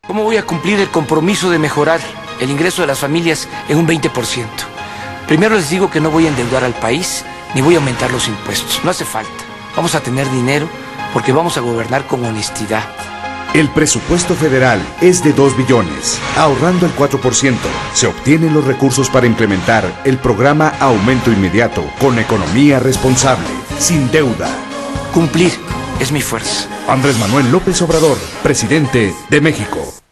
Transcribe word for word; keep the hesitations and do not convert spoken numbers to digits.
¿Cómo voy a cumplir el compromiso de mejorar el ingreso de las familias en un veinte por ciento? Primero les digo que no voy a endeudar al país, ni voy a aumentar los impuestos. No hace falta. Vamos a tener dinero porque vamos a gobernar con honestidad. El presupuesto federal es de dos billones. Ahorrando el cuatro por ciento, se obtienen los recursos para implementar el programa Aumento Inmediato con economía responsable, sin deuda. Cumplir es mi fuerza. Andrés Manuel López Obrador, presidente de México.